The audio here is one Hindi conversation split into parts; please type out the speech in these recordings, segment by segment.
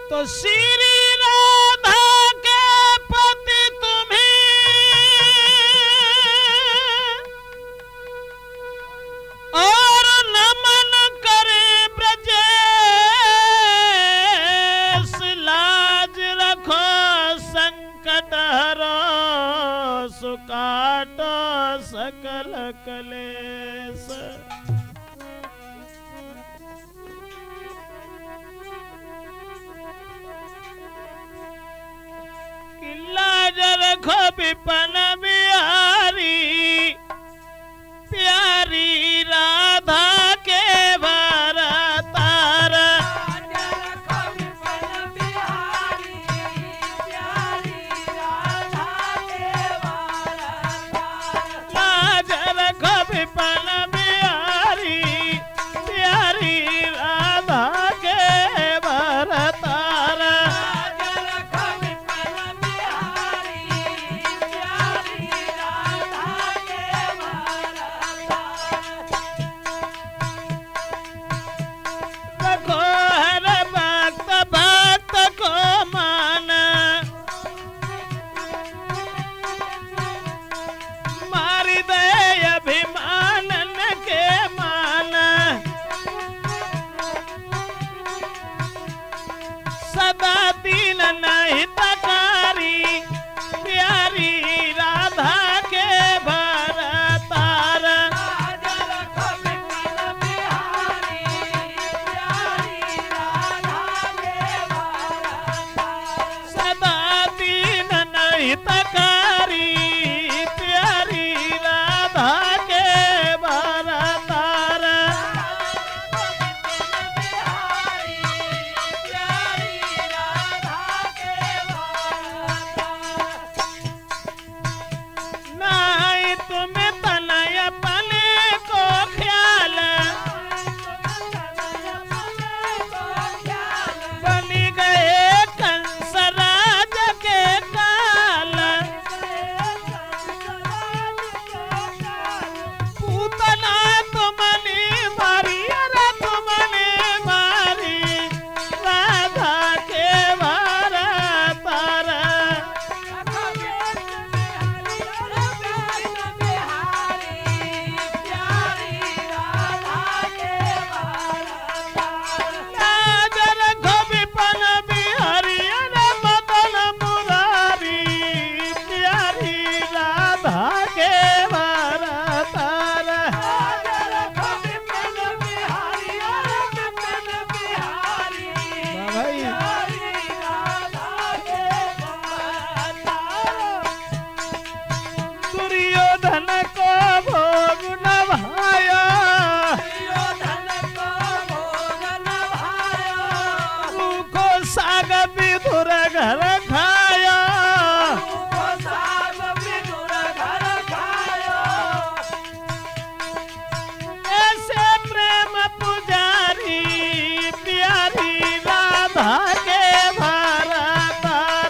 तो श्री राधा के पति तुम्हें और नमन करे ब्रजेश, लाज रखो संकट हरो सुकाट सकल कलेश। लाज रखो विपन बिहारी, प्यारी राधा के भरतार। लाज रखो विपन बिहारी, प्यारी राधा के भरतार। लाज रखो विपन बिहारी, प्यारी राधा के भरतार। सदा दीन नहीं तकारी, प्यारी राधा के भरतार। लाज रखो विपन बिहारी, प्यारी राधा के भरतार। सदा दीन नहीं तकारी, प्यारी राधा के भरतार। नहीं तुम्हें तनय पने को ख्याल, बनी गए कंस राज के काल। पूतना तुमने मारी, अरे तुमने मारी राधा के भरतार। लाज रखो विपन बिहारी, अरे मदन मुरारी, प्यारी राधा के भरतार। भाई दुर्योधन को भोग न भाया, को साग विधुर घर खाया। ऐसे प्रेम पुजारी, प्यारी राधा के भरतार।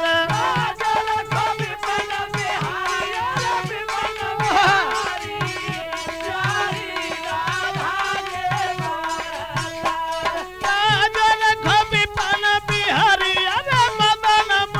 लाज रखो विपन बिहारी, अरे मदन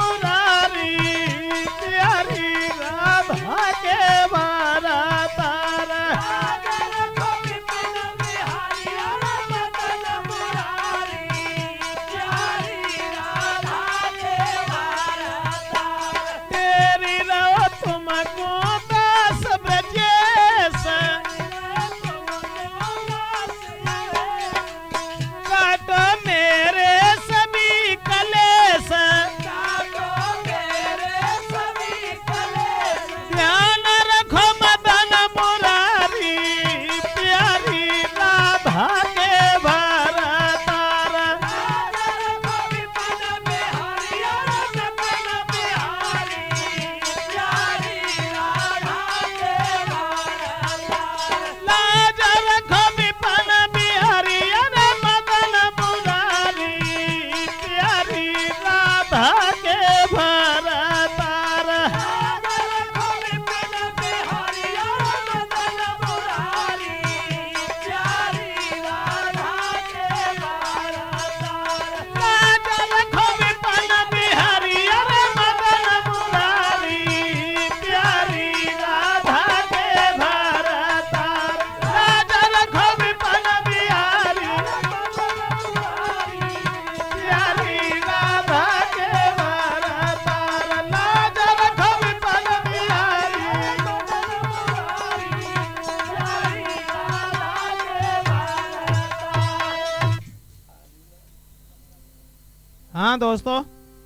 हाँ दोस्तों,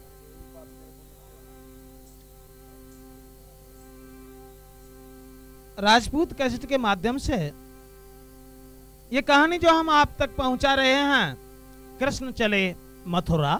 राजपूत कैसेट के माध्यम से ये कहानी जो हम आप तक पहुंचा रहे हैं, कृष्ण चले मथुरा।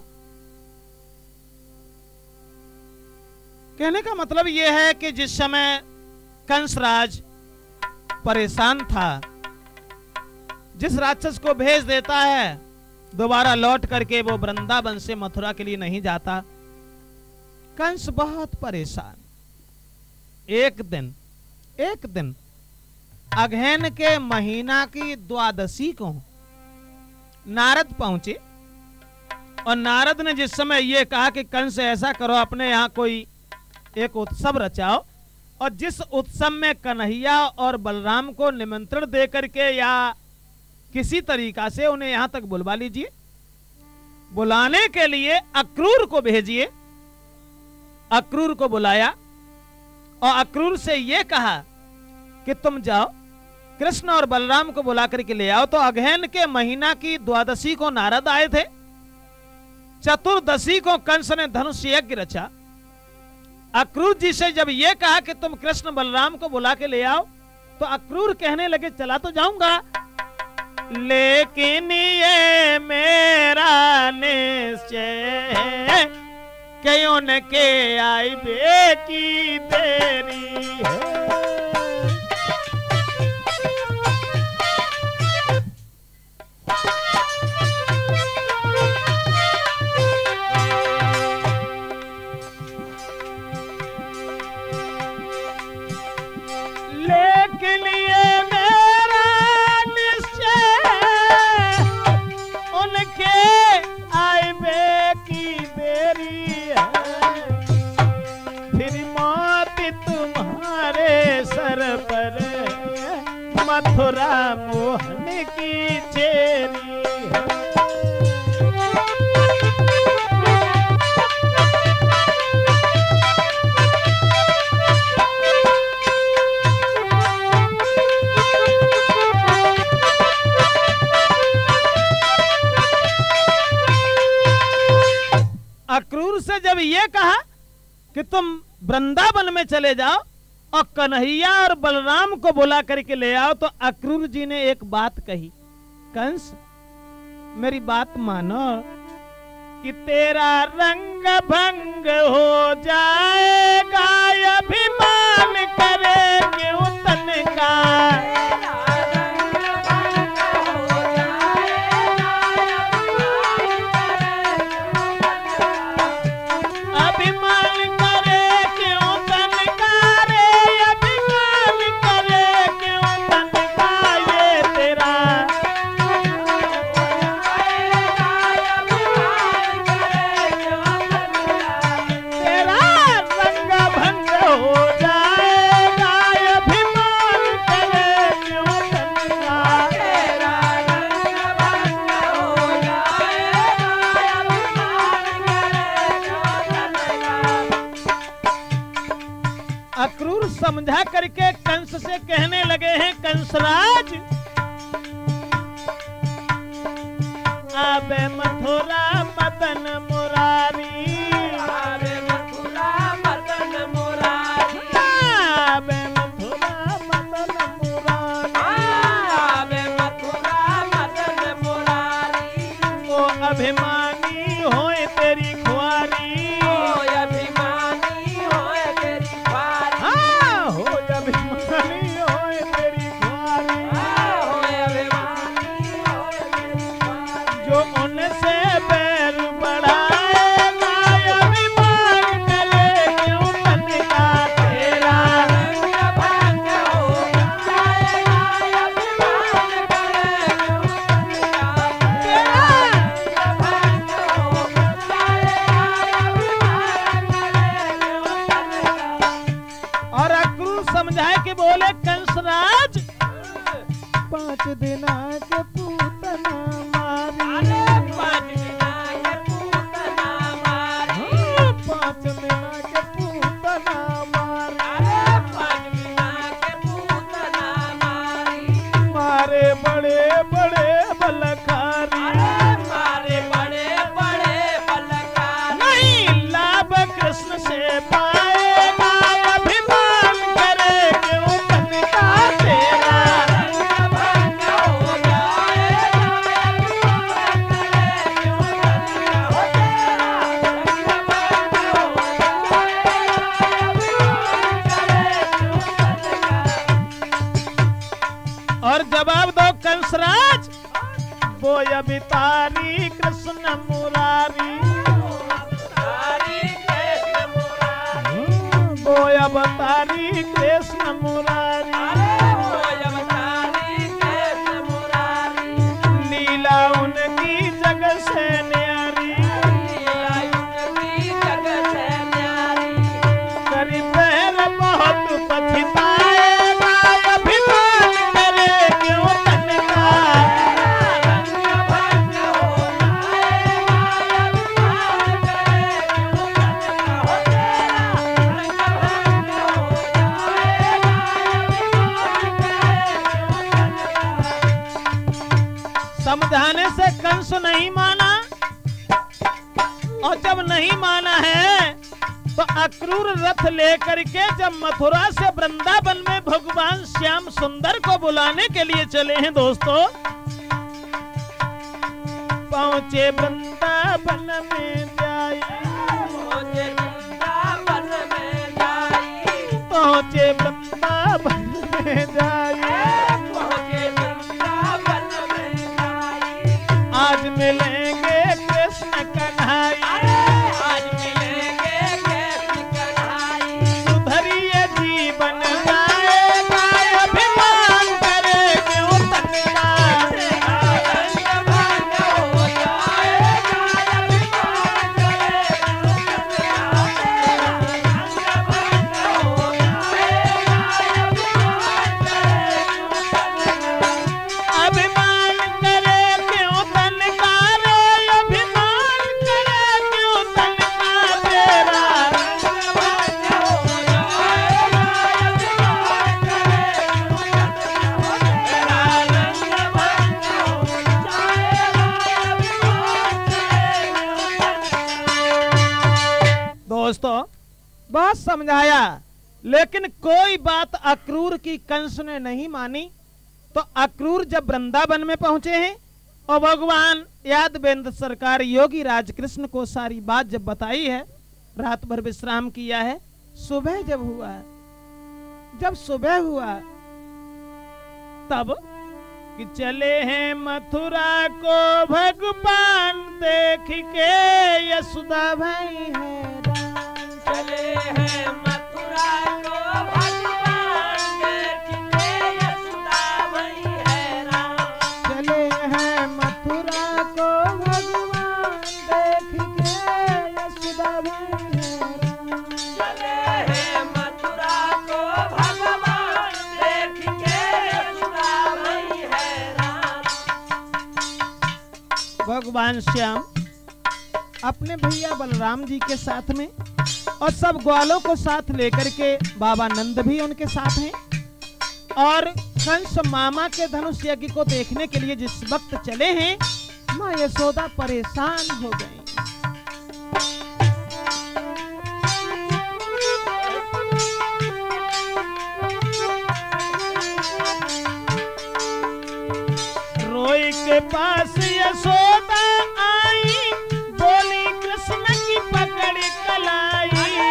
कहने का मतलब यह है कि जिस समय कंसराज परेशान था, जिस राक्षस को भेज देता है, दोबारा लौट करके वो वृंदावन से मथुरा के लिए नहीं जाता। कंस बहुत परेशान। एक दिन अगहन के महीना की द्वादशी को नारद पहुंचे और नारद ने जिस समय ये कहा कि कंस ऐसा करो, अपने यहाँ कोई एक उत्सव रचाओ और जिस उत्सव में कन्हैया और बलराम को निमंत्रण दे करके या किसी तरीका से उन्हें यहां तक बुलवा लीजिए। बुलाने के लिए अक्रूर को भेजिए। अक्रूर को बुलाया और अक्रूर से यह कहा कि तुम जाओ कृष्ण और बलराम को बुला करके ले आओ। तो अगहन के महीना की द्वादशी को नारद आए थे। चतुर्दशी को कंस ने धनुष यज्ञ रचा। अक्रूर जी से जब यह कहा कि तुम कृष्ण बलराम को बुला के ले आओ, तो अक्रूर कहने लगे चला तो जाऊंगा, लेकिन ये मेरा निश्चय है कि उनके आई बेटी देरी है। लेकिन ये मेरा निश्चय उनके आइबे की देरी है, फिर मौत तुम्हारे सर पर मथुरा मोहन की चेरी है। अक्रूर से जब ये कहा कि तुम वृंदावन में चले जाओ और कन्हैया और बलराम को बुला करके ले आओ, तो अक्रूर जी ने एक बात कही, कंस मेरी बात मानो कि तेरा रंग भंग हो जाएगा, अभिमान करेंगे उतन का। अक्रूर समझा करके कंस से कहने लगे हैं, कंसराज आबे मथुरा मदन मुरारी, आबे मथुरा मदन मुरारी, आबे मथुरा मदन मुरारी, आबे मथुरा मदन मुरारी। ओ अभिमानी होए तेरी खुआरी, ओ अभिमानी होए तेरी ख्वारी, हो अभिमानी होए तेरी खुआरी, होए अभिमानी होए तेरी ख्वारी। जो उनसे बैर बढ़ाएगा, अभिमान करे क्यों मन का तेरा। रंग भंग हो जाएगा, अभिमान करे क्यों तन का तेरा। रंग भंग हो जाएगा, अवतारी कृष्ण मुरारी, वो अवतारी कृष्ण मुरारी, लीला उनकी जग से न्यारी, करी पैर बहुत पछताए, अभिमान करे क्यों तन का, समझाने से कंस नहीं माना, और जब नहीं माना है तो अक्रूर रथ लेकर के जब मथुरा से वृंदावन में भगवान श्याम सुंदर को बुलाने के लिए चले हैं दोस्तों, पहुंचे वृंदावन में जाई, पहुंचे वृंदावन में जाई, आज मिलेंगे कृष्ण कन्हई, सुधरिए जीवन जाएगा, अभिमान करे क्यों तन का, अभिमान करे क्यों तन का रे, अभिमान करे क्यों तन का तेरा, दोस्तों बहुत समझाया, लेकिन कोई बात अक्रूर की कंस ने नहीं मानी। तो अक्रूर जब वृंदावन में पहुंचे हैं और भगवान यादवेंद्र सरकार योगी राज कृष्ण को सारी बात जब बताई है, रात भर विश्राम किया है, सुबह जब सुबह हुआ तब कि चले हैं मथुरा को भगवान देख के, यशोदा भाई है राम, चले हैं मथुरा को भगवान देख के, यशोदा भई है राम। चले हैं मथुरा को भगवान देख के, यशोदा भाई है राम, चले हैं मथुरा को भगवान देख के, यशोदा भई है राम। भगवान श्याम अपने भैया बलराम जी के साथ में और सब ग्वालों को साथ लेकर के, बाबा नंद भी उनके साथ हैं, और कंस मामा के धनुष यज्ञ को देखने के लिए जिस वक्त चले हैं, माँ यशोदा परेशान हो गई। रोई के पास यशोदा आई, बोली कृष्ण की पकड़ कलाई,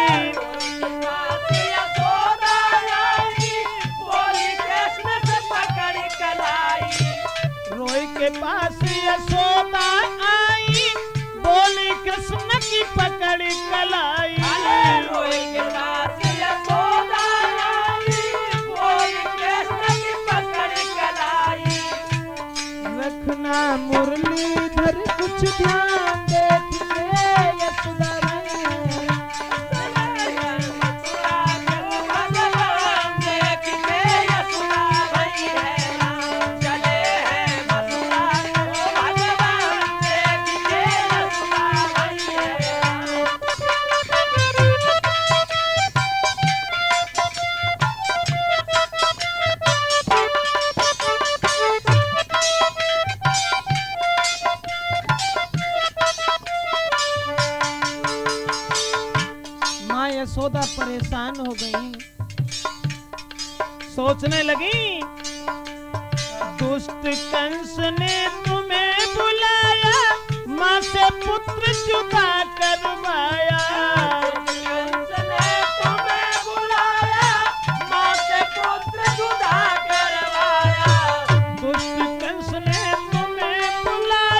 यशोदा आई, बोली कृष्ण से पकड़ कलाई। रोई के पास यशोदा आई, बोली कृष्ण की पकड़ कलाई, रोई के पास यशोदा आई, बोली कृष्ण की पकड़ कलाई। रखना मुरलीधर कुछ ध्यान, देख के यशोदा भाई है राम, भगवान देख के यशोदा भई है राम। चले हैं मथुरा को भगवान देख के यशोदा भई है राम। माँ यशोदा परेशान हो गई, सोचने लगी दुष्ट कंस ने तुम्हें बुलाया, माँ से पुत्र जुदा करवाया, कंस ने तुम्हें बुलाया, माँ से पुत्र जुदा करवाया। दुष्ट कंस ने तुम्हें बुलाया,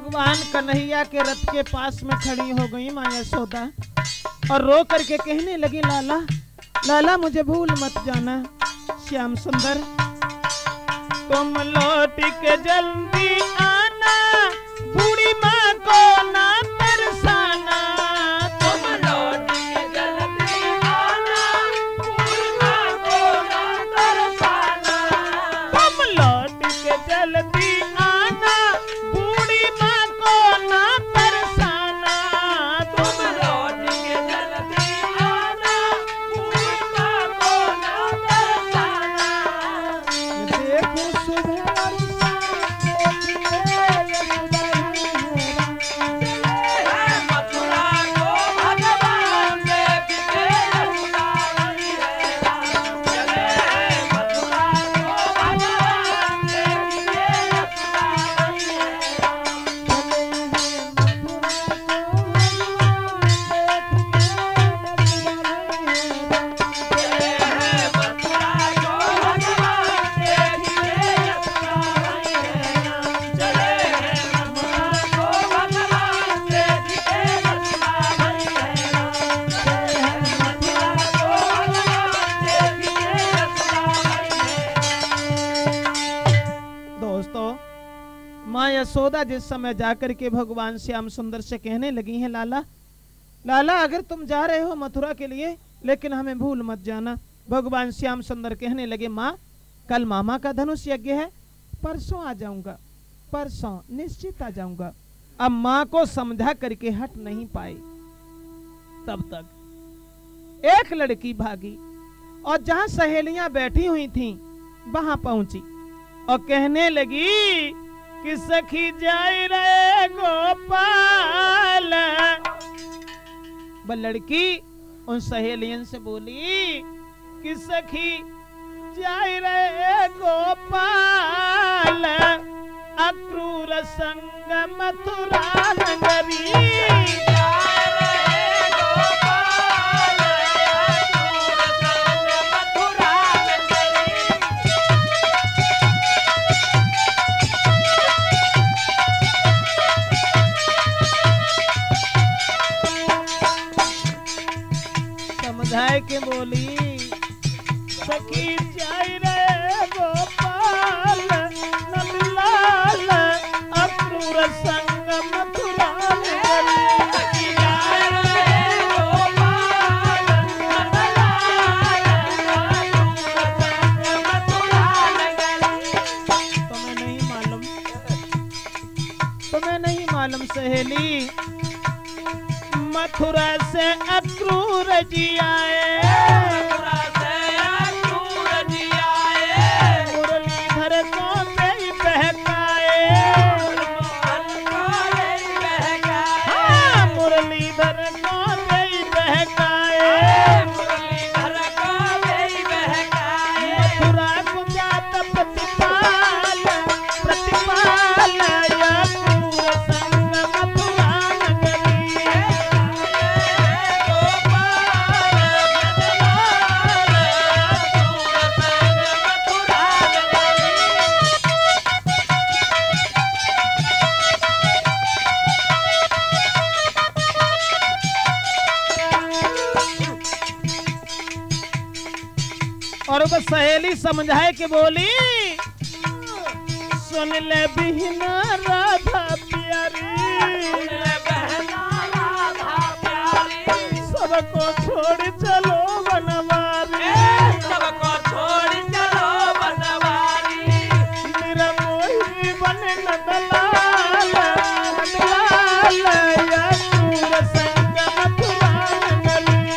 भगवान कन्हैया के रथ के पास में खड़ी हो गई माँ यशोदा और रो करके कहने लगी, लाला लाला मुझे भूल मत जाना। श्याम सुंदर तुम लौट के जल्दी आना, बूढ़ी माँ को ना तरसाना। तुम लौट के जल्दी आना, बूढ़ी माँ को ना तरसाना। तुम लौट के जल्दी आना, बूढ़ी माँ को ना तरसाना। तुम लौट के जल्दी आना, बूढ़ी माँ को ना तरसाना। देखो सुबह और शाम है मथुरा को भगवान देखते यमुना वही है राम। चले हैं मथुरा को भगवान देखते यमुना वही है राम। चले हैं मथुरा को भगवान देखते यमुना वही है राम। चले हैं मथुरा को भगवान देखते यमुना वही है राम। चले हैं मथुरा को भगवान देखते यमुना वही है। दोस्तों, माँ यशोदा जिस समय जाकर के भगवान श्याम सुंदर से कहने लगी हैं, लाला लाला अगर तुम जा रहे हो मथुरा के लिए लेकिन हमें भूल मत जाना। भगवान श्याम सुंदर कहने लगे, माँ कल मामा का धनुष यज्ञ है, परसों आ जाऊंगा, परसों निश्चित आ जाऊंगा। अब माँ को समझा करके हट नहीं पाई। तब तक एक लड़की भागी और जहां सहेलियां बैठी हुई थीं वहां पहुंची और कहने लगी कि सखी जाई रे गोपाल। वह लड़की उन सहेलियन से बोली कि सखी जाई रे गोपाल, अक्रूर संग मथुरा नगरी। समझाए के बोली, सखी जाई रे गोपाल, नंदलाल अक्रूर संग मथुरा नगरी। सखी जाई रे गोपाल, नंदलाल अक्रूर संग मथुरा नगरी। तुम्हें नहीं मालूम सहेली, मथुरा से अक्रूर जी आए, मथुरा से अक्रूर जी आए। मुरलीधर को दे बहकाए, मोहन को यही बहकाए। हाँ, मुरलीधर को दे बहकाए। मुरलीधर को यही बहकाए। मथुरा को जात प्रतिपाल, प्रतिपाल अक्रूर संग मथुरा नगरी। और वो सहेली समझाए के बोली, सुन ले बिहना राधा प्यारी, सबको छोड़ चलो बनवारी। सबको छोड़ चलो बनवारी। मेरा मोही बने नंदलाल, नंदलाल अक्रूर संग मथुरा नगरी।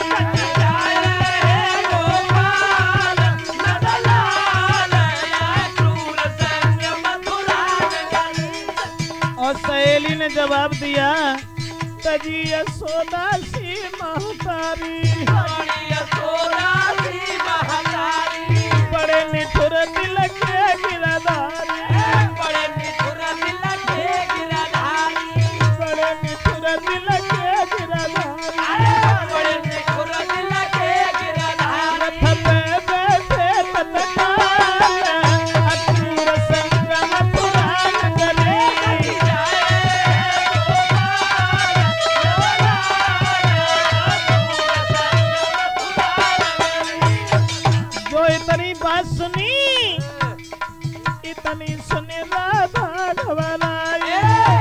गोपाल नंदलाल अक्रूर संग मथुरा नगरी। और सहेली ने जवाब दिया, तजी यशोदा सी महतारी, बड़ी यशोदा सी महतारी। बड़े निठुर दिल के गिरधारी, बड़े निठुर दिल के गिरधारी। बड़े निठुर दिल के गिरधारी। बड़े निठुर दिल के गिरधारी। रथ पे बैठे तत्काल, अक्रूर संग मथुरा नगरी। सखी जाए बात सुनी, इतनी सुनी राधा घबराई।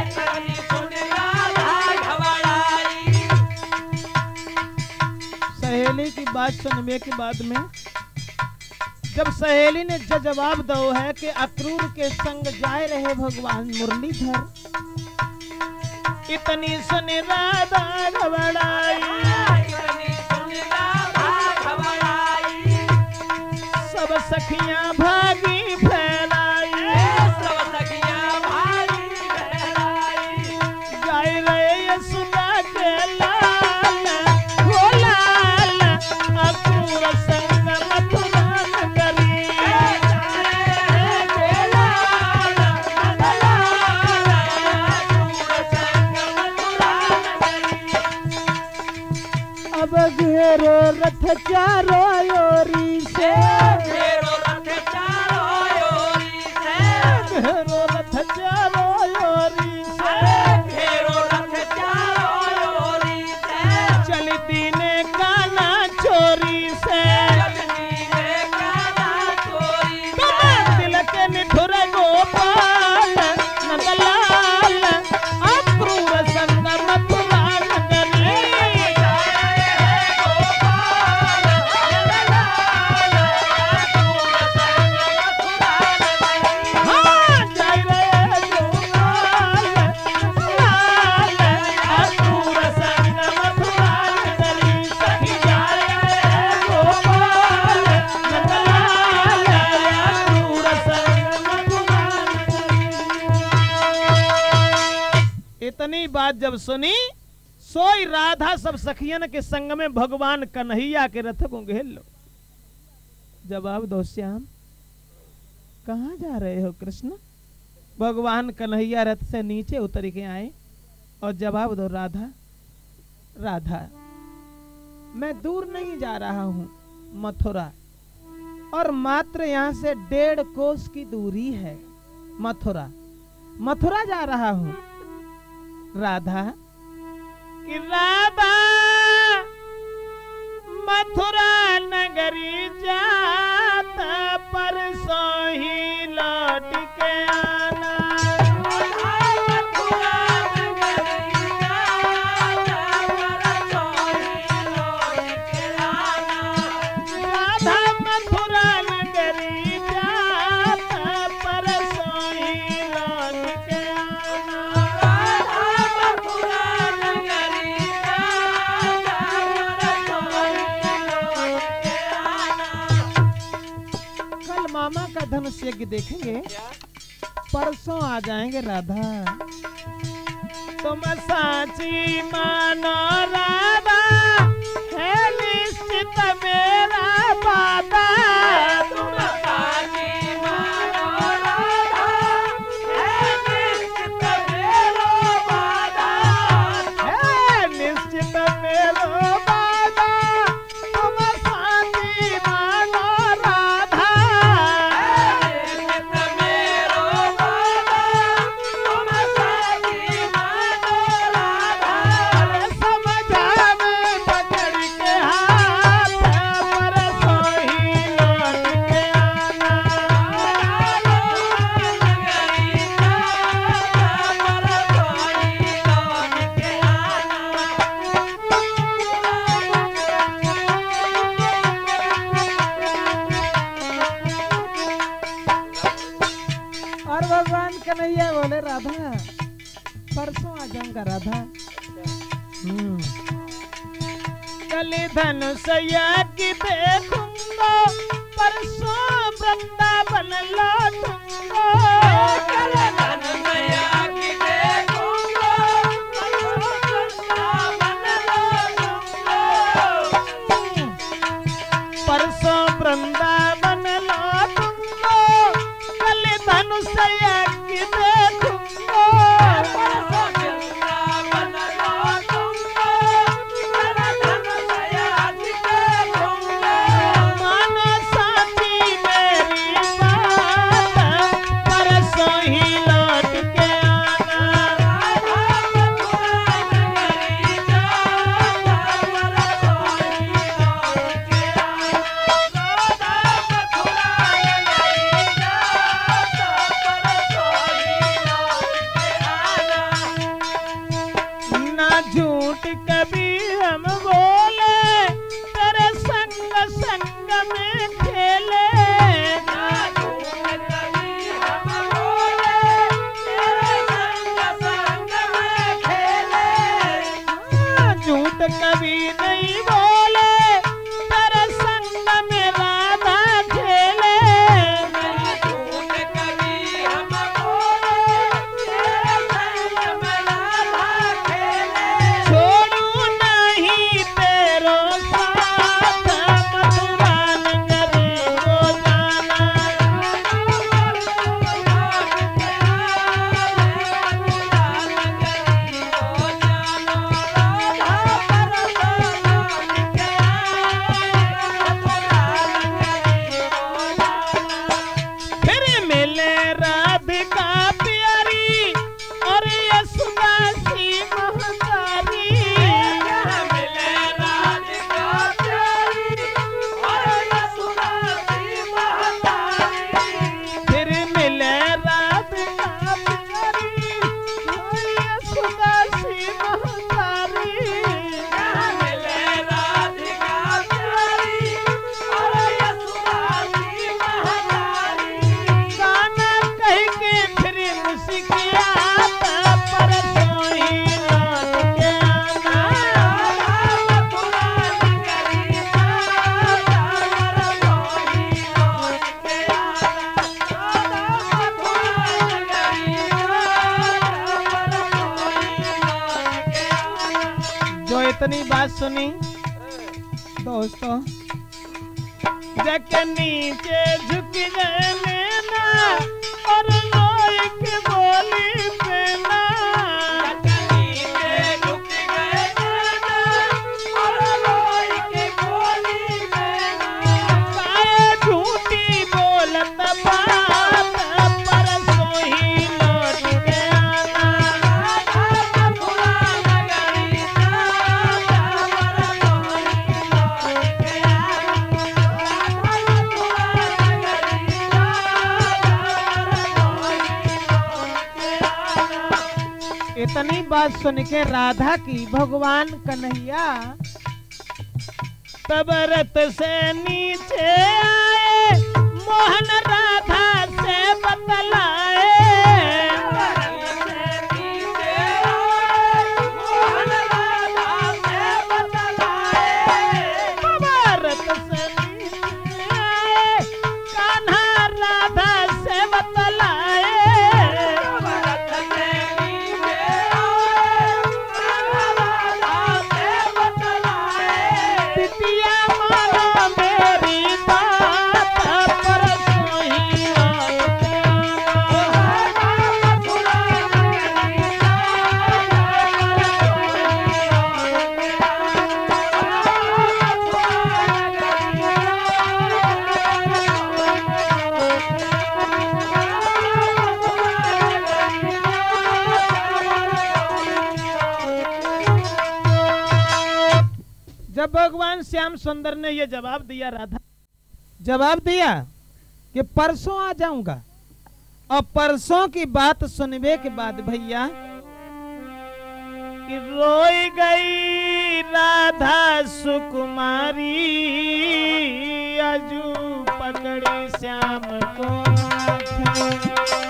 सहेली की बात सुनने के बाद में जब सहेली ने जवाब दो है कि अक्रूर के संग जाए रहे भगवान मुरलीधर, इतनी सुनी राधा घबराई। सब सखियां भागी फैलाई, गाय रहे यशोदा के लाल, हो लाल अक्रूर संग मथुरा नगरी। अब घेरो रथ चारों ओरी से, घेरो रथ चारों ओरी से, चलती ने काना चोरी से, तिलक निठुर गोपाल नंदलाल अक्रूर संग मथुरा नगरी। इतनी बात जब सुनी, सोई राधा सब सखियन के संग में भगवान कन्हैया के रथ को घेर लो। जवाब दो श्याम, कहाँ जा रहे हो कृष्ण? भगवान कन्हैया रथ से नीचे उतर के आए और जवाब दो राधा, राधा मैं दूर नहीं जा रहा हूँ, मथुरा, और मात्र यहाँ से 1.5 कोस की दूरी है मथुरा, मथुरा जा रहा हूँ। राधा कि राधा मथुरा नगरी जाता परसों ही लौट के आना। राधा मथुरा नगरी जाता परसों ही लौट के आना। मामा का धनुष यज्ञ देखेंगे, परसों आ जाएंगे राधा। तुम साची मानो राधा, है निश्चित मेरा वादा। तुम साची मानो राधा, है निश्चित मेरा वादा, है निश्चित मेरा वादा। तुम साची मानो राधा, कन्हैया बोले राधा परसों आ जाऊंगा राधा। कल धनुष यज्ञ देखूंगा, परसों वृंदावन लौटूंगा। कल धनुष यज्ञ देखूंगा, परसों वृंदावन लौटूंगा। कल धनुष यज्ञ देखूंगा, परसों वृंदावन लौटूंगा। कल धनुष यज्ञ देखूंगा, मानो साथी मेरी बात, परसों ही लौट के आना। इतनी बात सुनी दोस्तों, जग नीचे झुक गए नैना और रोई के बोली पेना। जग नीचे झुक गए नैना और रोई के बोली पेना। काहे झूठी बोलत बात परसों ही लौट के आना। राधा मथुरा नगरी राधा परसों ही लौट के आना। राधा मथुरा नगरी राधा परसों ही लौट के आना। इतनी बात सुन के राधा की भगवान कन्हैया तब रथ से नीचे आए, मोहन राधा से बतलाए। रथ से नीचे आए, मोहन राधा से बतलाए। तब रथ से नीचे आए, कान्हा राधा से बतलाए। रथ से नीचे आए, कान्हा राधा से बतलाए। बिटिया मानो मेरी बात परसों ही लौट के आना। राधा मथुरा नगरी राधा परसों ही लौट के आना। राधा मथुरा नगरी जब भगवान श्याम सुंदर ने ये जवाब दिया, राधा जवाब दिया कि परसों आ जाऊंगा, और परसों की बात सुनने के बाद भैया कि रोई गई राधा सुकुमारी, अजू पकड़ी श्याम को हाथ।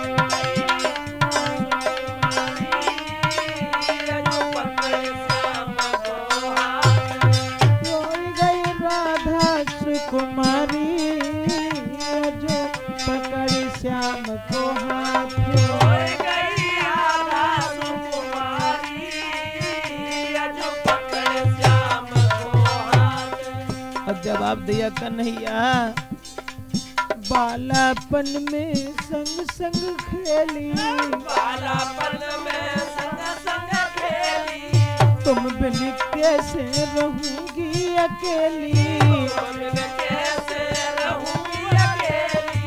रोई गई राधा सुकुमारी, अजू पकड़ी श्याम को हाथ। रोई गई राधा सुकुमारी, अजू पकड़ श्याम को हाथ। और जवाब दिया कन्हैया, बालापन में संग संग खेली, बालापन में संग संग खेली। तुम बिन कैसे रहूंगी अकेली। तुम कैसे रहूंगी अकेली।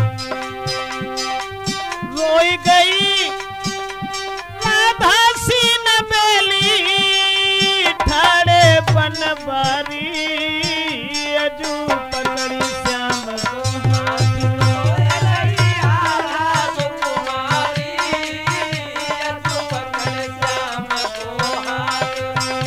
रोई गई राधा सीन बेली, ठाड़े बनबारी, अजू पकड़ी श्याम को हाथ। रोई गई राधा सुकुमारी, अजू पकड़ श्याम को हाथ।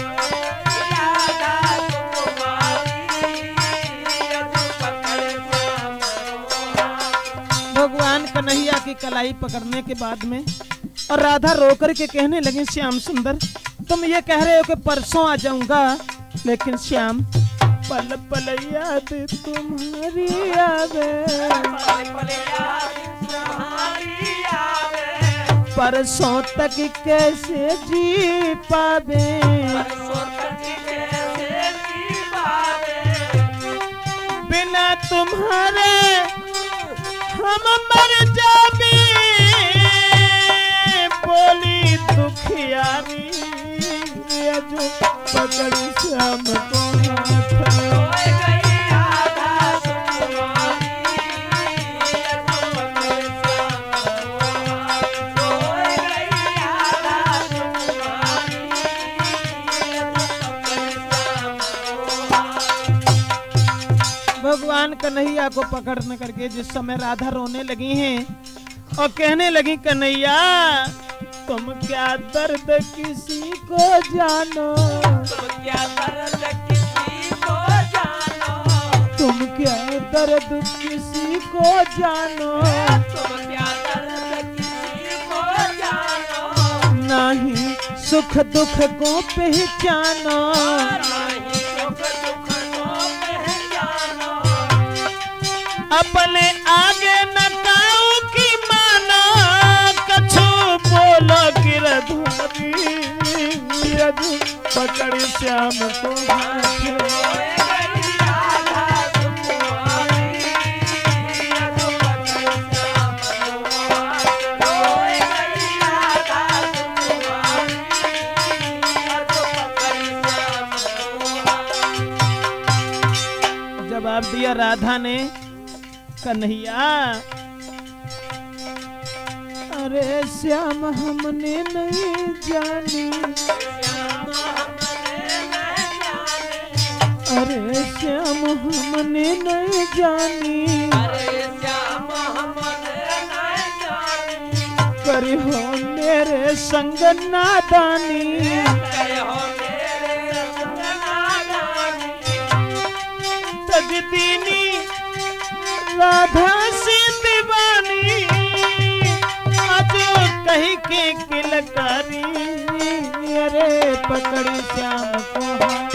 राधा सुकुमारी, अजू पकड़ श्याम को हाथ। भगवान कन्हैया की कलाई पकड़ने के बाद में और राधा रोकर के कहने लगी, श्याम सुंदर तुम ये कह रहे हो कि परसों आ जाऊंगा, लेकिन श्याम पल पल याद तुम्हारी आवे। पल पल याद तुम्हारी आवे। परसों तक कैसे जी पावे। परसों तक कैसे जी पावे। बिना तुम्हारे हम मर जाबी, बोली दुखियारी, अजू पकड़ी श्याम को हाथ। रोई गई राधा सुकुमारी, अजू पकड़ श्याम को हाथ। रोई गई राधा सुकुमारी, अजू पकड़ श्याम को हाथ। भगवान कन्हैया को पकड़ने करके जिस समय राधा रोने लगी हैं और कहने लगी, कन्हैया तुम क्या दर्द किसी को जानो। तुम क्या दर्द किसी को जानो। तुम क्या दर्द किसी को जानो। तुम क्या दर्द किसी को जानो। नहीं सुख दुख को पहचानो। नहीं सुख दुख को पहचानो। अपने आगे नकाऊ की मानो, कछु बोलो गिरधारी, अजू पकड़ी श्याम श्याम को हाथ। जवाब दिया राधा ने, कन्हैया अरे श्याम हमने नहीं जानी, अरे श्याम हमने नहीं जानी, करी हो मेरे संग नादानी, तजदीनी राधा से दीवानी, आज कहीं के किलकारी, अरे पकड़ी श्याम को हाथ।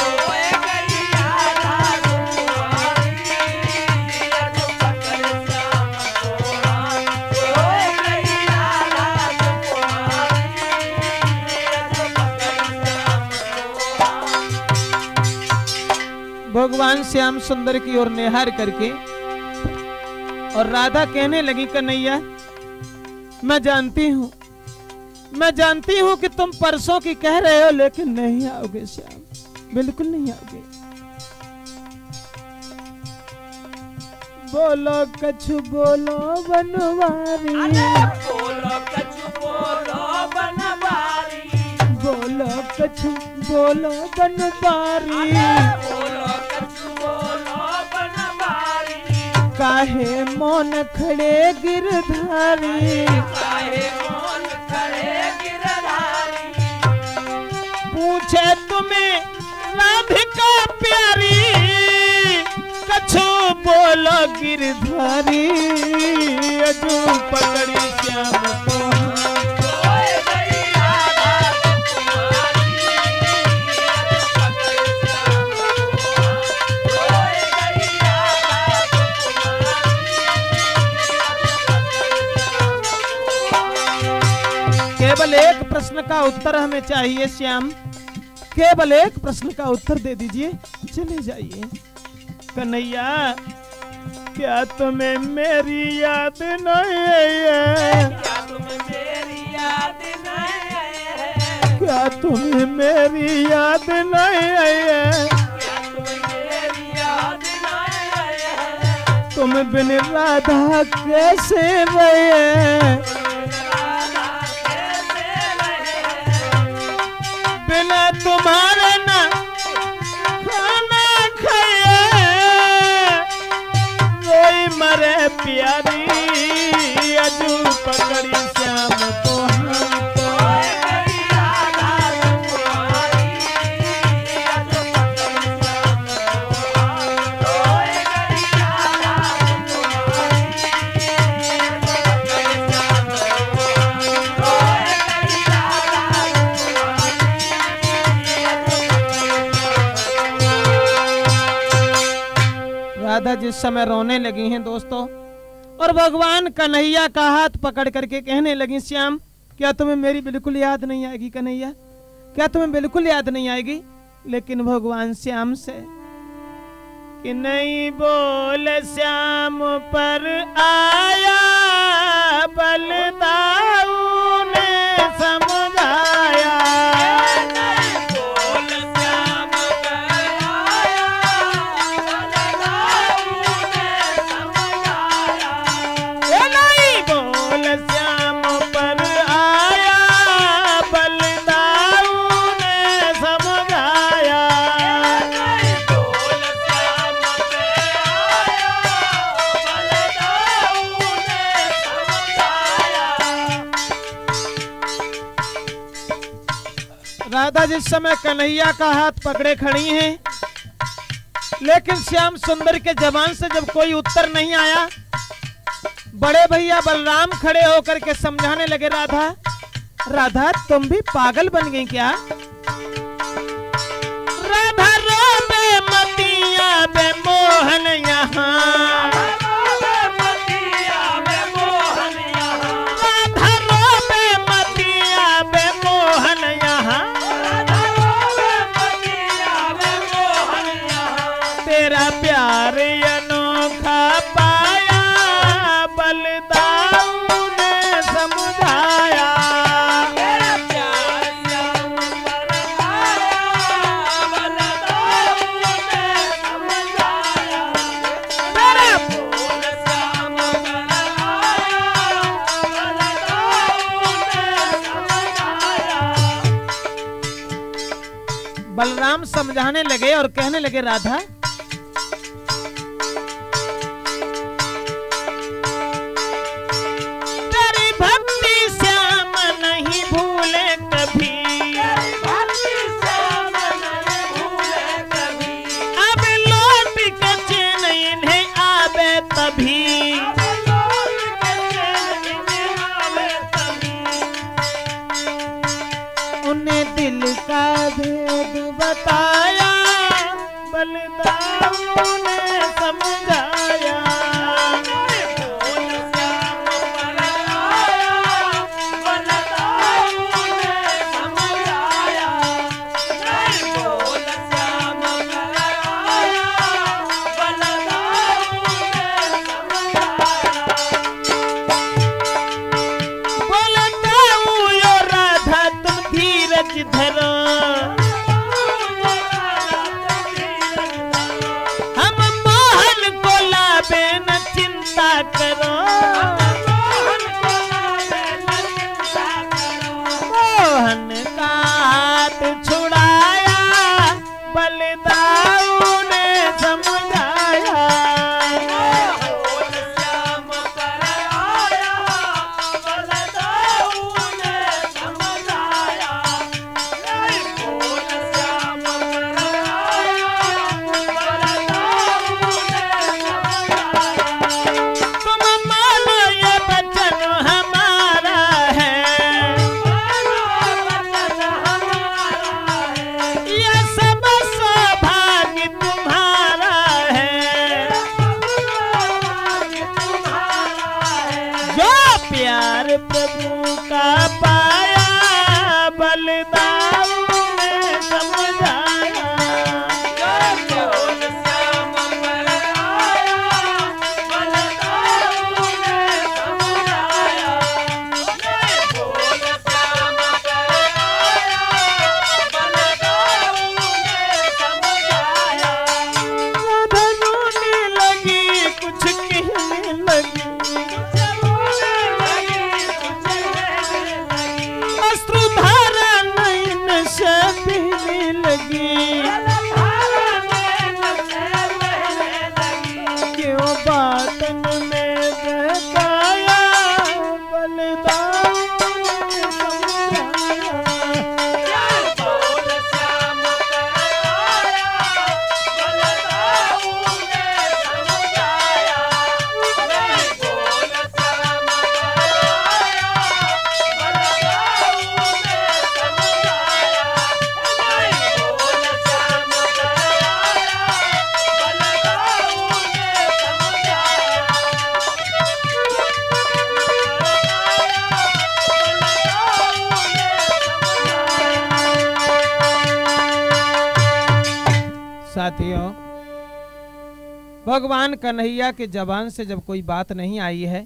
भगवान श्याम सुंदर की ओर निहार करके और राधा कहने लगी, कन्हैया मैं जानती हूँ कि तुम परसों की कह रहे हो, लेकिन नहीं आओगे श्याम, बिल्कुल नहीं आओगे। बोलो कछु बोलो बनवारी, बोलो कछु बोलो बनवारी, बोलो कछु बोलो बनवारी, बोलो कछु बोलो बनवारी, काहे मौन खड़े गिरधारी, काहे मौन खड़े गिरधारी, पूछे तुम्हें राधिका प्यारी, कछु बोलो गिरधारी, अजू पकड़ी श्याम को हाथ। केवल एक प्रश्न का उत्तर हमें चाहिए श्याम, केवल एक प्रश्न का उत्तर दे दीजिए, चले जाइए। कन्हैया क्या तुम्हें मेरी याद नहीं है, क्या तुम्हें मेरी याद नहीं है, क्या तुम्हें मेरी याद नहीं है, क्या तुम्हें मेरी याद नहीं है, तुम बिन राधा कैसे रहे, बिना तुम्हारे ना खाना खाए, रोई मरे प्यारी, अजू पकड़ी श्याम को हाथ। राधा जिस समय रोने लगी हैं दोस्तों, और भगवान कन्हैया का हाथ पकड़ करके कहने लगी, श्याम क्या तुम्हें मेरी बिल्कुल याद नहीं आएगी, कन्हैया क्या तुम्हें बिल्कुल याद नहीं आएगी। लेकिन भगवान श्याम से कि नहीं बोल श्याम पर आया, बलदाऊ ने समझाया, राधा जिस समय कन्हैया का हाथ पकड़े खड़ी हैं, लेकिन श्याम सुंदर के जबान से जब कोई उत्तर नहीं आया, बड़े भैया बलराम खड़े होकर के समझाने लगे, राधा राधा तुम भी पागल बन गई क्या, राधा रोबे मतिया बे मोहन यहाँ, बलराम समझाने लगे और कहने लगे राधा तेरी भक्ति श्याम नहीं भूले कभी, अब लौट के चैन इन्हें आवे तभी, उन्हें दिल का भेद बताया, बलिदाऊ ने समझाया। धरो हम मोहन को लाबे न चिंता करो, मोहन का हाथ छुड़ाया, बलिदाऊ ने समझाया। प्यार प्रभु का पाया, बलिदाऊ ने समझाया। धनुनी लगी कुछ कहने लगी, अश्रुधारा नैन से बहने लगी, क्यों बातन में बहकाया, बलिदाऊ ने साथियों, भगवान कन्हैया के जबान से जब कोई बात नहीं आई है,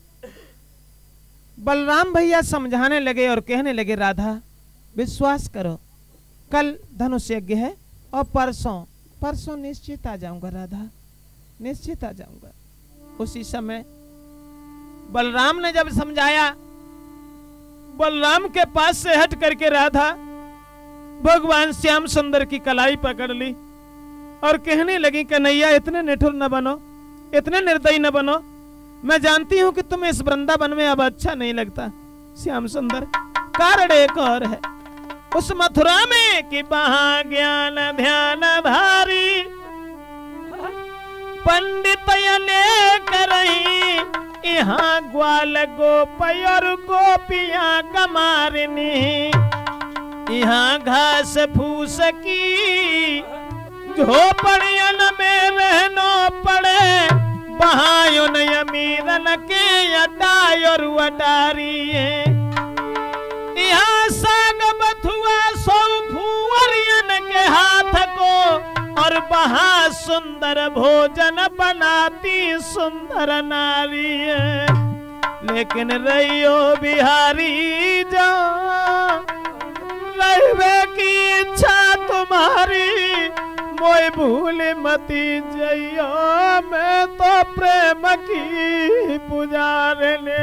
बलराम भैया समझाने लगे और कहने लगे राधा विश्वास करो, कल धनुष यज्ञ है और परसों निश्चित आ जाऊंगा राधा, निश्चित आ जाऊंगा। उसी समय बलराम ने जब समझाया, बलराम के पास से हट करके राधा भगवान श्याम सुंदर की कलाई पकड़ ली और कहने लगी कन्हैया इतने निठुर न बनो, इतने निर्दयी न बनो, मैं जानती हूं कि तुम्हें इस वृंदावन में अब अच्छा नहीं लगता। श्याम सुंदर, कारण एक और है, उस मथुरा में कि वहां ज्ञान ध्यान भारी, पंडित अनेक रही, यहाँ ग्वाल गोपी और गोपियां कमारिनी, यहाँ घास फूस की झोपड़ियन में रहनो पड़े, बहायुन अमीरन के अटाई और अटारी है, यहाँ साग बथुआ सौ फूवरियन के हाथ को, और वहाँ सुंदर भोजन बनाती सुंदर नारी है, लेकिन रहियो बिहारी जा रहवे की इच्छा तुम्हारी, मोय भूल मती जइयो, मैं तो प्रेम की पुजारने।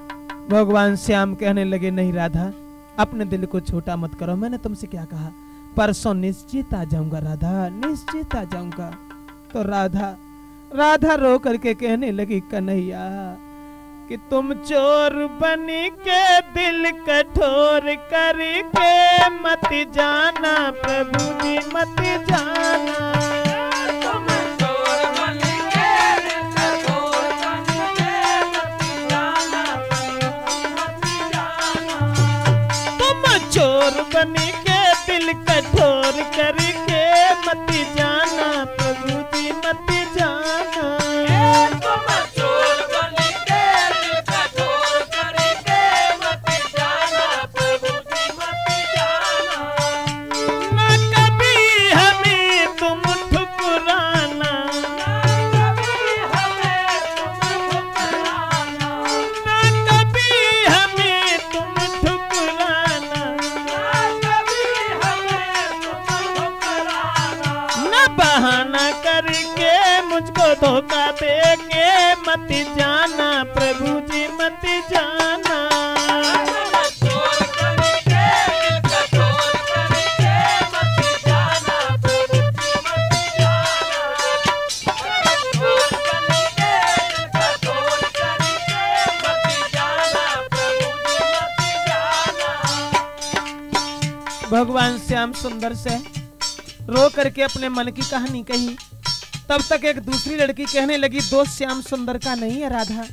भगवान श्याम कहने लगे नहीं राधा, अपने दिल को छोटा मत करो, मैंने तुमसे क्या कहा, परसों निश्चित आ जाऊंगा राधा, निश्चित आ जाऊंगा। तो राधा रो करके कहने लगी कन्हैया कि तुम चोर बनी के दिल कठोर करके मत जाना प्रभु जी मत जाना। तुम चोर बनी के दिल कठोर करके मत जाना मत जाना। तुम चोर बनी के दिल कठोर करके मत जाना प्रभु जी मत जाना। तुम चोर बनी के दिल कठोर करके मत जाना प्रभु जी मत जाना। ना कभी हमें तुम ठुकराना, कभी हमें तुम ठुकराना, ना कभी हमें तुम ठुकराना। कभी हमें तुम ठुकराना। न बहाना करके मुझको धोखा दे के मत जाना प्रभु जी मत जाना। तुम चोर बनी के दिल कठोर करके मत जाना प्रभु जी मत जाना। चोर बनी के दिल कठोर करके मत जाना प्रभु जी मत जाना। भगवान श्याम सुंदर से रो करके अपने मन की कहानी कही। तब तक एक दूसरी लड़की कहने लगी दोष श्याम सुंदर का नहीं है राधा,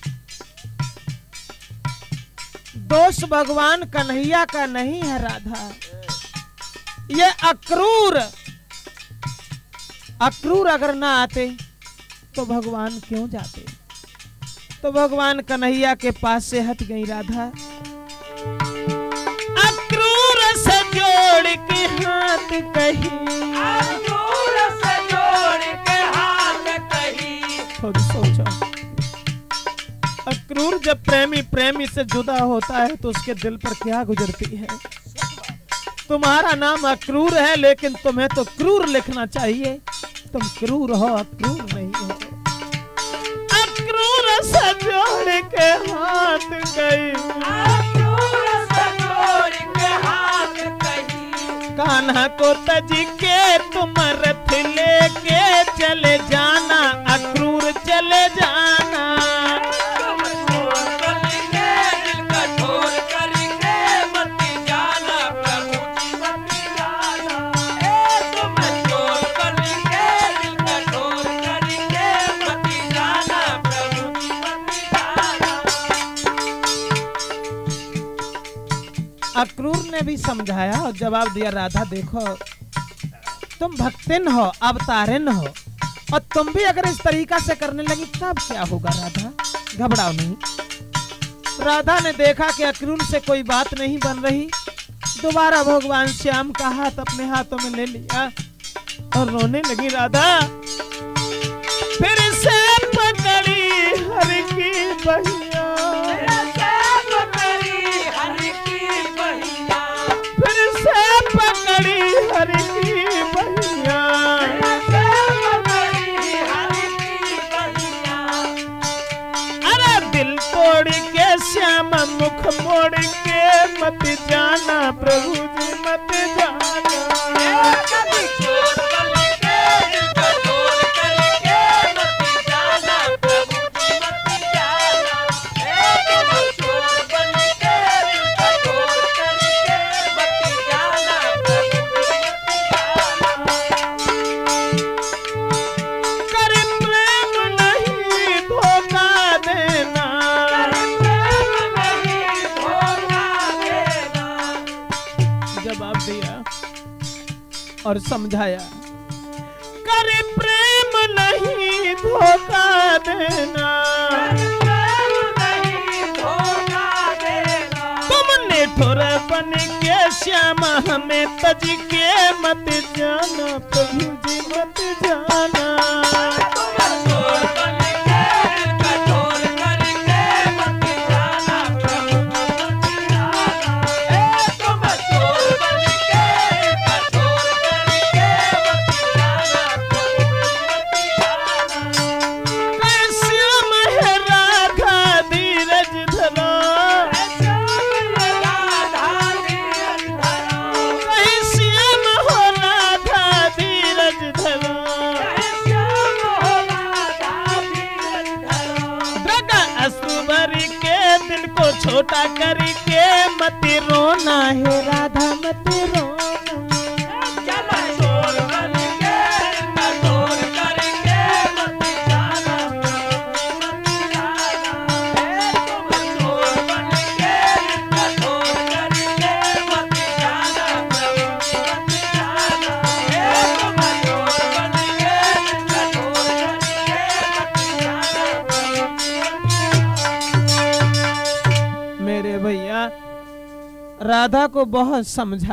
दोष भगवान कन्हैया का नहीं है राधा। ये अक्रूर अगर ना आते तो भगवान क्यों जाते। तो भगवान कन्हैया के पास से हट गई राधा। अक्रूर से जोड़ के हाथ कही, अक्रूर से जोड़ के हाथ कही। खुद सोचो, अक्रूर जब प्रेमी से जुदा होता है तो उसके दिल पर क्या गुजरती है। तुम्हारा नाम अक्रूर है लेकिन तुम्हें तो क्रूर लिखना चाहिए। तुम क्रूर हो, अक्रूर नहीं हो। अक्रूर से जोड़ के हाथ गई, अक्रूर से जोड़ के हाथ कही। कान्हा को तज के तुम रथ लेके चले जाना, अक्रूर चले जाना। तुम चोर बनी के दिल कठोर करके मत जाना प्रभु जी मत जाना। तुम चोर बनी के दिल कठोर करके मत जाना प्रभु जी मत जाना। अक्रूर ने भी समझाया और जवाब दिया राधा देखो तुम भक्तिन हो, अवतारिन हो, और तुम भी अगर इस तरीका से करने लगी तब क्या होगा राधा, घबराओ नहीं। राधा ने देखा कि अक्रूर से कोई बात नहीं बन रही। दोबारा भगवान श्याम का हाथ अपने हाथों में ले लिया और रोने लगी राधा। फिर से पकड़ी हर की बहिया, फिर से पकड़ी हर की बहिया। अरे दिल तोड़ के श्याम मुख मोड़ के मत जाना प्रभु जी मत जाना। कर प्रेम नहीं धोखा देना, जवाब दिया और समझाया। कर प्रेम नहीं धोखा देना, तुमने ठोर बन के श्याम हमें तज के मत जाना प्रभु जी मत जाना। श्याम है राधा धीरज धरा, श्याम को छोटा करके मत रोना है राधा मत रोना। राधा को बहुत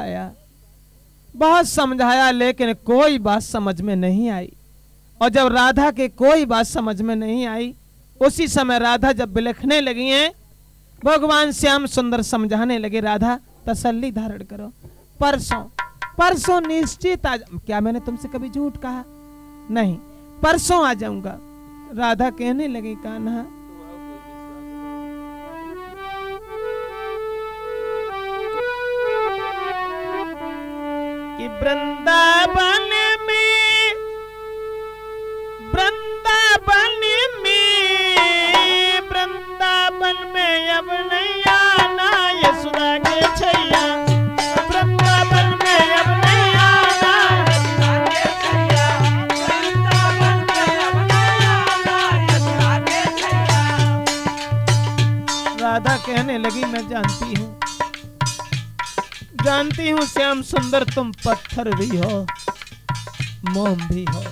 समझाया लेकिन कोई बात समझ में नहीं आई। और जब राधा के कोई बात समझ में नहीं आई, उसी समय राधा जब बिलखने लगी हैं, भगवान श्याम सुंदर समझाने लगे, राधा तसल्ली धारण करो, परसों निश्चित आ। क्या मैंने तुमसे कभी झूठ कहा? नहीं, परसों आ जाऊंगा। राधा कहने लगी, कान्हा कि वृंदावन में अब नहीं आना यशोदा के छैया, वृंदावन में अब नहीं आना यशोदा के छैया, वृंदावन में अब नहीं आना यशोदा के छैया। राधा कहने लगी, मैं जानती हूँ श्याम सुंदर तुम पत्थर भी हो, मोम भी हो।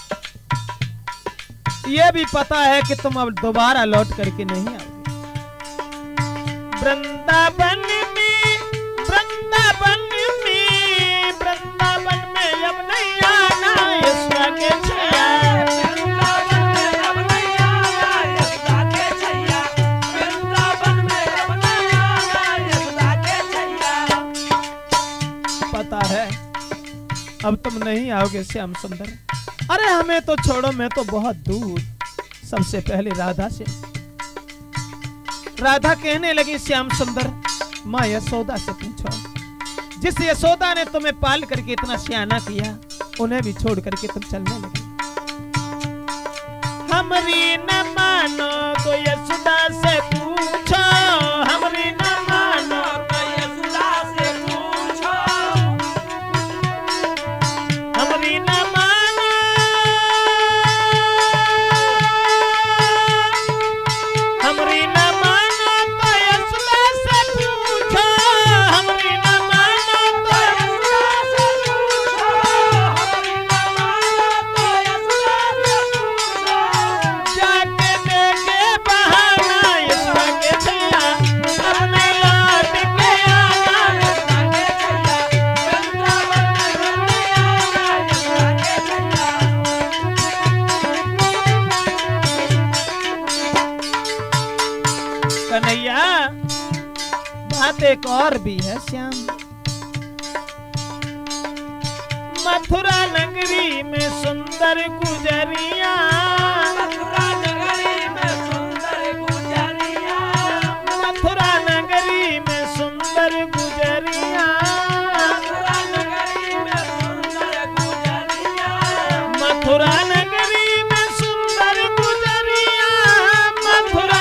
यह भी पता है कि तुम अब दोबारा लौट करके नहीं आओगे। वृंदावन में अब नहीं आना यशोदा के छैया, वृंदावन में अब नहीं आना यशोदा के छैया, वृंदावन में अब नहीं आना यशोदा के छैया। पता है अब तुम नहीं आओगे श्याम सुंदर। अरे हमें तो छोड़ो, मैं तो बहुत दूर। सबसे पहले राधा से। राधा कहने लगी, श्याम सुंदर माँ यशोदा से पूछो, जिस यशोदा ने तुम्हें पाल करके इतना सियाना किया, उन्हें भी छोड़ करके तुम चलने लगे। हमरी न मानो तो यशोदा से पूछो, हमरी न मानो तो यशोदा से पूछो, हमरी न मानो, हमरी न कन्हैया बात एक और भी है श्याम। मथुरा नगरी में सुंदर गुजरिया, मथुरा नगरी में सुंदर गुजरिया, मथुरा नगरी में सुंदर गुजरिया, मथुरा नगरी में सुंदर गुजरिया, मथुरा नगरी में सुंदर गुजरिया, मथुरा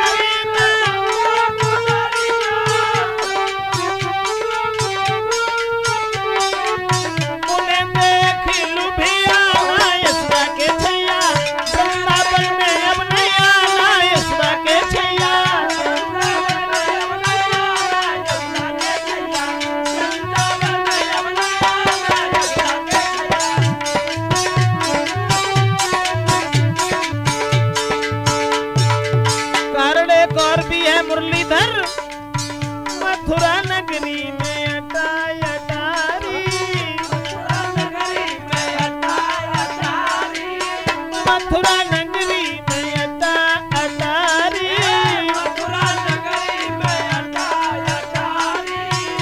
मुरलीधर। मथुरा नगरी में अटारी, मथुरा नगरी में अटारी, मथुरा नगरी में अटारी, मथुरा नगरी में अटारी,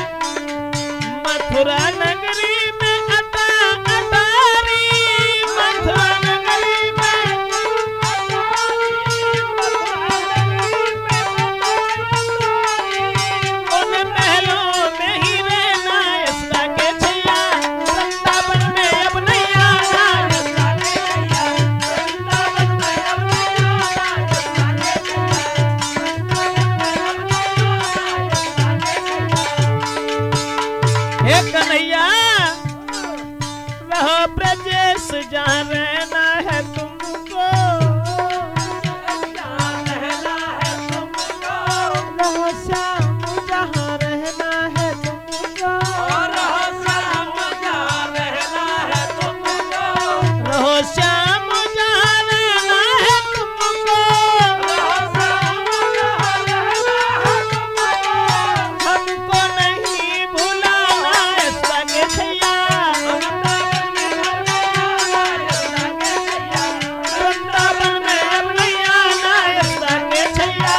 मथुरा नगरी में अटारी, मथुरा नगरी में महलों में ही श्याम जहाँ रहना है तुमको, रहो श्याम जहाँ रहना है तुमको, रहो श्याम जहाँ रहना है तुमको, रहो श्याम जहाँ रहना है तुमको, हमको नहीं भुलाना है सगे छैया, वृंदावन में अब नहीं आना है सगे छैया,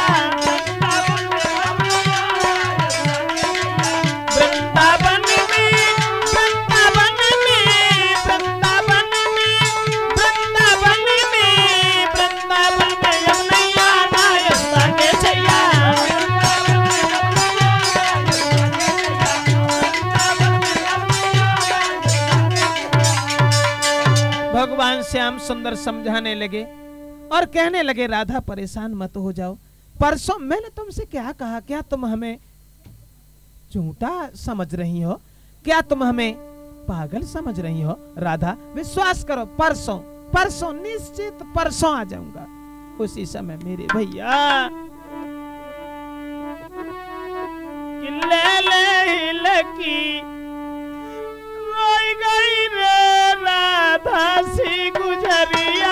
वृंदावन में, वृंदावन में, वृंदावन में, वृंदावन में, वृंदावन में अब नहीं आना है सगे छैया। भगवान श्याम सुंदर समझाने लगे और कहने लगे राधा परेशान मत हो जाओ, परसों मैंने तुमसे क्या कहा, क्या तुम हमें झूठा समझ रही हो, क्या तुम हमें पागल समझ रही हो? राधा विश्वास करो, परसों परसों निश्चित परसों आ जाऊंगा, उसी समय मेरे भैया कि ले लकी रोई गई रे राधा सी गुजरिया,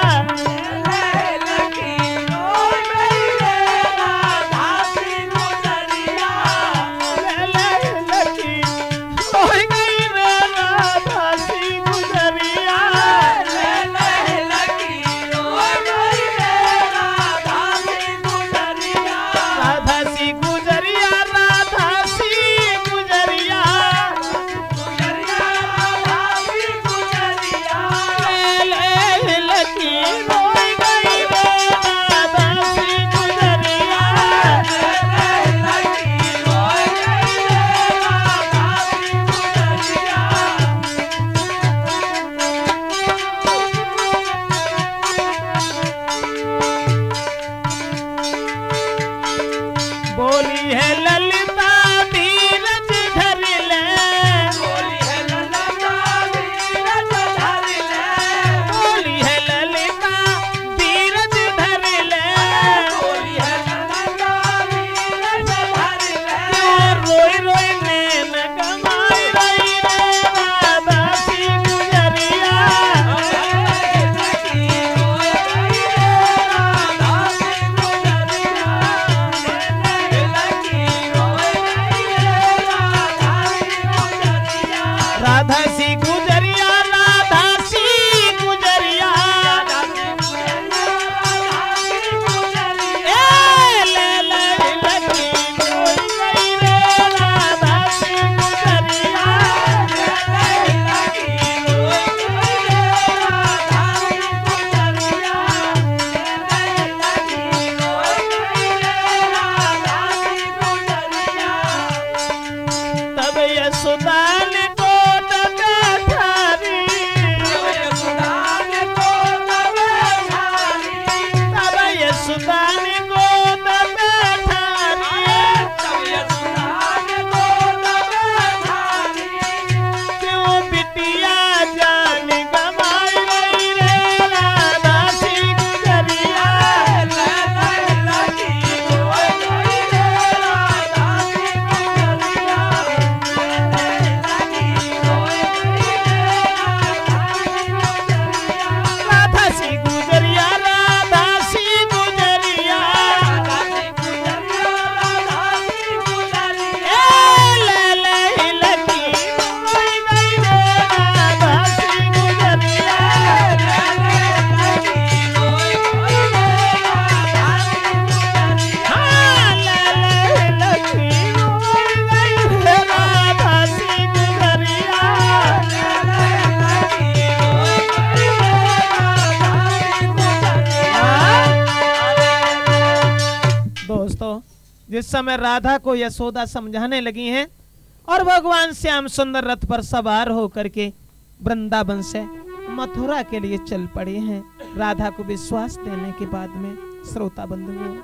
जिस समय राधा को यशोदा समझाने लगी हैं और भगवान श्याम सुंदर रथ पर सवार होकर के वृंदावन से मथुरा के लिए चल पड़े हैं। राधा को विश्वास देने के बाद में श्रोता बंधुओं,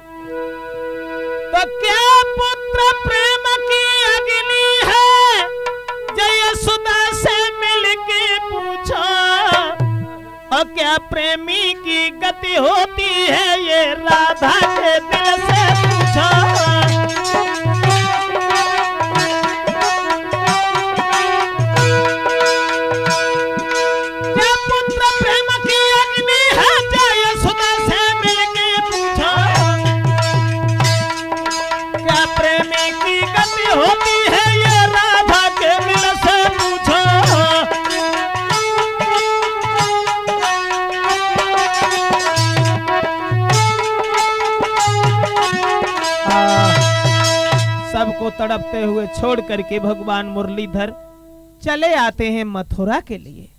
तो क्या पुत्र प्रेम की अग्नि है, जय यशोदा से मिलके पूछो, और क्या प्रेमी की गति होती है, ये राधा के दिल से पूछो। होती है ये राधा के दिल से पूछो। सबको तड़पते हुए छोड़ करके भगवान मुरलीधर चले आते हैं मथुरा के लिए।